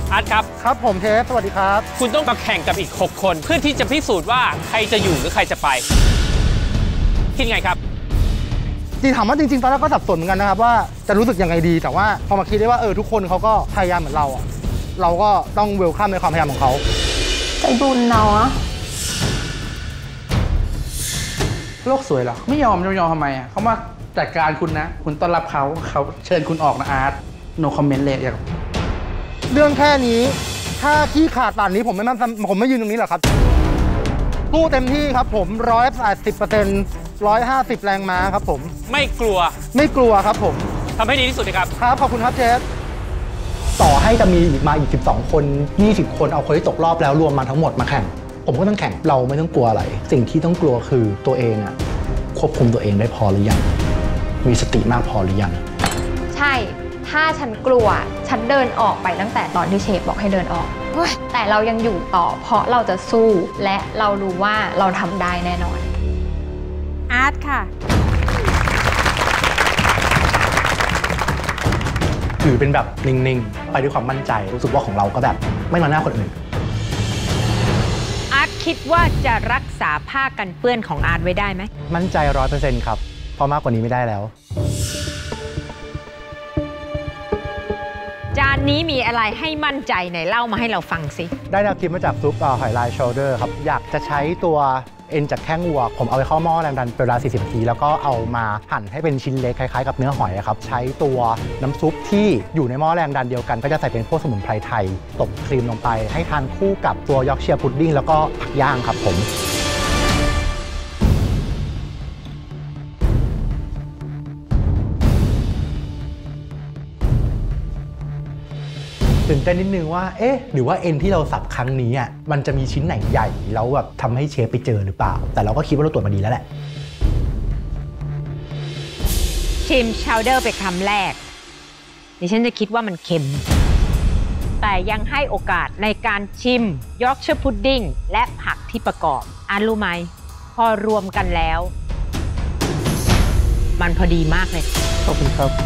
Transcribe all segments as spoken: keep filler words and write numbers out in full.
อาร์ตครับครับผมเทปสวัสดีครับคุณต้องมาแข่งกับอีกหกคนเพื่อที่จะพิสูจน์ว่าใครจะอยู่หรือใครจะไปคิดไงครับจริงถามว่าจริงๆตอนแรกก็สับสนเหมือนกันนะครับว่าจะรู้สึกยังไงดีแต่ว่าพอมาคิดได้ว่าเออทุกคนเขาก็พยายามเหมือนเราอ่ะเราก็ต้องเวลคัมในความพยายามของเขาใจบุญเนาะโลกสวยเหรอไม่ยอมจะยอมทำไมอ่ะเขามาจัดการคุณนะคุณต้อนรับเขาเขาเชิญคุณออกนะอาร์ต no comment เลยอย่างเรื่องแค่นี้ถ้าขี้ขาดป่านนี้ผมไม่มั่นผมไม่ยืนตรงนี้หรอกครับสู้เต็มที่ครับผมร้อยแปดสิบเปอร์เซ็นต์ร้อยห้าสิบแรงม้าครับผมไม่กลัวไม่กลัวครับผมทำให้ดีที่สุดเลยครับครับขอบคุณครับเชฟต่อให้จะมีมาอีกสิบสองคนยี่สิบคนเอาคนที่ตกรอบแล้วรวมมาทั้งหมดมาแข่งผมก็ต้องแข่งเราไม่ต้องกลัวอะไรสิ่งที่ต้องกลัวคือตัวเองอะควบคุมตัวเองได้พอหรือยังมีสติมากพอหรือยังใช่ถ้าฉันกลัวฉันเดินออกไปตั้งแต่ตอนที่เชฟบอกให้เดินออกแต่เรายังอยู่ต่อเพราะเราจะสู้และเรารู้ว่าเราทำได้แน่นอนอาร์ตค่ะถือเป็นแบบนิ่งๆไปด้วยความมั่นใจรู้สึกว่าของเราก็แบบไม่มาหน้าคนอื่นอาร์ตคิดว่าจะรักษาผ้ากันเปื้อนของอาร์ตไว้ได้ไหมมั่นใจร้อยเปอร์เซ็นต์ครับเพราะมากกว่านี้ไม่ได้แล้วจานนี้มีอะไรให้มั่นใจไหนเล่ามาให้เราฟังสิได้แนวคิดมาจากซุปหอยลายโชลเดอร์ครับอยากจะใช้ตัวเอ็นจากแข้งวัวผมเอาไปเข้าหม้อแรงดันเป็นเวลาสี่สิบนาทีแล้วก็เอามาหั่นให้เป็นชิ้นเล็กคล้ายๆกับเนื้อหอยครับใช้ตัวน้ำซุปที่อยู่ในหม้อแรงดันเดียวกันก็จะใส่เป็นพวกสมุนไพรไทยตบครีมลงไปให้ทานคู่กับตัวยอร์กเชียร์พุดดิ้งแล้วก็ผักย่างครับผมตื่นเต้นนิดนึงว่าเอ๊ะหรือว่าเอ็นที่เราสับครั้งนี้อ่ะมันจะมีชิ้นไหนใหญ่แล้วแบบทำให้เชฟไปเจอหรือเปล่าแต่เราก็คิดว่าเราตรวจมาดีแล้วแหละชิมชาวเดอร์ไปคำแรกดิฉันจะคิดว่ามันเค็มแต่ยังให้โอกาสในการชิมยอร์กเชียร์พุดดิ้งและผักที่ประกอบอ่านรู้ไหมพอรวมกันแล้วมันพอดีมากเลยขอบคุณครับ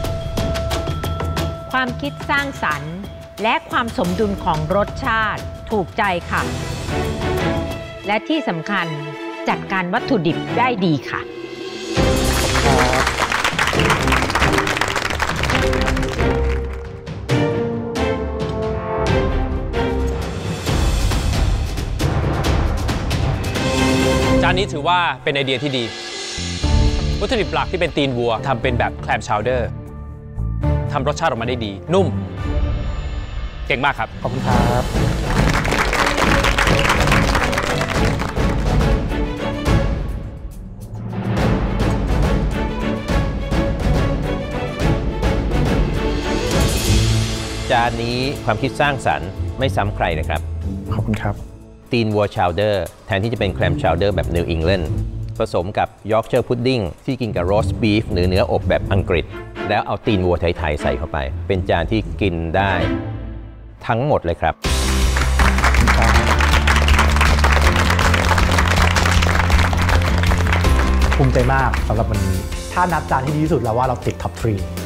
ความคิดสร้างสรรค์และความสมดุลของรสชาติถูกใจค่ะและที่สำคัญจัดการวัตถุดิบได้ดีค่ะจานนี้ถือว่าเป็นไอเดียที่ดีวัตถุดิบหลักที่เป็นตีนวัวทำเป็นแบบแคลมชาวเดอร์ทำรสชาติออกมาได้ดีนุ่มเก่งมากครับขอบคุณครับจานนี้ความคิดสร้างสรรค์ไม่ซ้ำใครนะครับขอบคุณครับตีนวัวชาวเดอร์แทนที่จะเป็นแคลมชาวเดอร์แบบนิวอิงแลนด์ผสมกับยอร์กเชียร์พุดดิ้งที่กินกับโรสต์บีฟหรือเนื้ออบแบบอังกฤษแล้วเอาตีนวัวไทยๆใส่เข้าไปเป็นจานที่กินได้ทั้งหมดเลยครับภูมิใจมากสำหรับวันนี้ถ้านับจานที่ดีที่สุดแล้วว่าเราติดท็อปทรี